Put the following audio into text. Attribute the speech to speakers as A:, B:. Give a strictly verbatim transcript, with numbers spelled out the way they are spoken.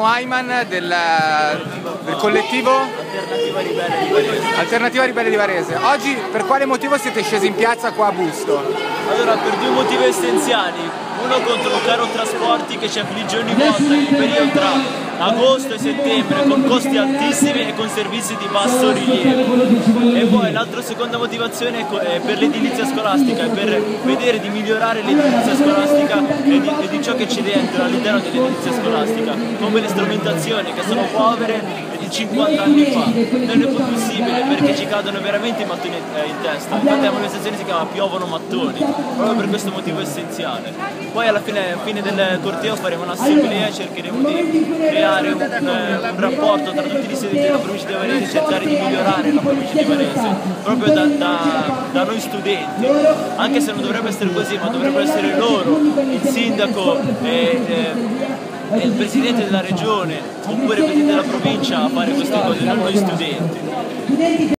A: Massimo Ayman del, del collettivo
B: Alternativa Ribelle di Varese.
A: Alternativa Ribelle di Varese. Oggi per quale motivo siete scesi in piazza qua a Busto?
B: Allora, per due motivi essenziali. Uno contro il caro trasporti che ci affligge ogni volta nel periodo tra agosto e settembre con costi altissimi e con servizi di basso rilievo. E poi l'altra seconda motivazione è per l'edilizia scolastica, è per vedere di migliorare l'edilizia scolastica e di, e di ciò che ci rientra all'interno dell'edilizia scolastica, come le strumentazioni che sono povere e di cinquanta anni fa. Non è più possibile perché ci cadono veramente i mattoni in testa. Infatti la manifestazione si chiama Piovono Mattoni, proprio per questo motivo essenziale. Poi alla fine, alla fine del corteo faremo un'assemblea e cercheremo di creare un, eh, un rapporto tra tutti gli studenti della provincia di Varese e cercare di migliorare la provincia di Varese, proprio da, da, da noi studenti, anche se non dovrebbe essere così, ma dovrebbero essere loro, il sindaco e, e, e il presidente della regione oppure il presidente della provincia a fare queste cose, non noi studenti.